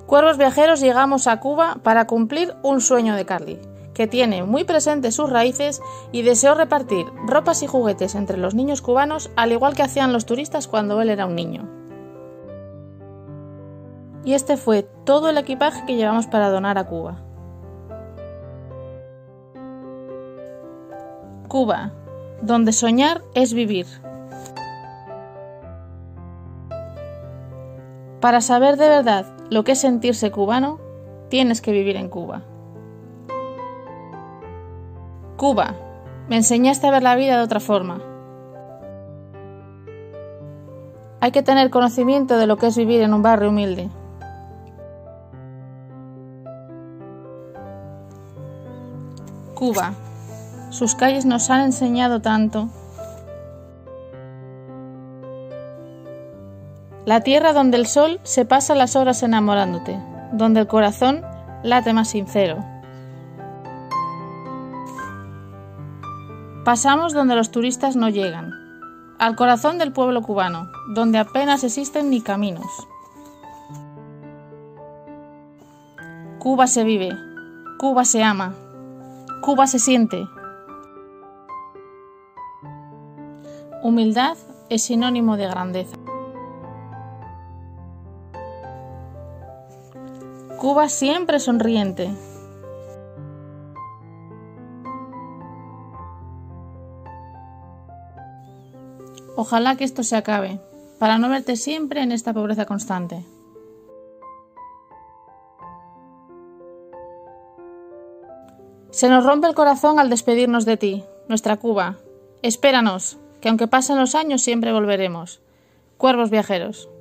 Cuervos viajeros llegamos a Cuba para cumplir un sueño de Carly, que tiene muy presentes sus raíces y deseó repartir ropas y juguetes entre los niños cubanos, al igual que hacían los turistas cuando él era un niño. Y este fue todo el equipaje que llevamos para donar a Cuba. Cuba, donde soñar es vivir. Para saber de verdad lo que es sentirse cubano, tienes que vivir en Cuba. Cuba, me enseñaste a ver la vida de otra forma. Hay que tener conocimiento de lo que es vivir en un barrio humilde. Cuba, sus calles nos han enseñado tanto. La tierra donde el sol se pasa las horas enamorándote, donde el corazón late más sincero. Pasamos donde los turistas no llegan, al corazón del pueblo cubano, donde apenas existen ni caminos. Cuba se vive, Cuba se ama, Cuba se siente. Humildad es sinónimo de grandeza. Cuba siempre sonriente. Ojalá que esto se acabe, para no verte siempre en esta pobreza constante. Se nos rompe el corazón al despedirnos de ti, nuestra Cuba. Espéranos, que aunque pasen los años siempre volveremos. Cuervos viajeros.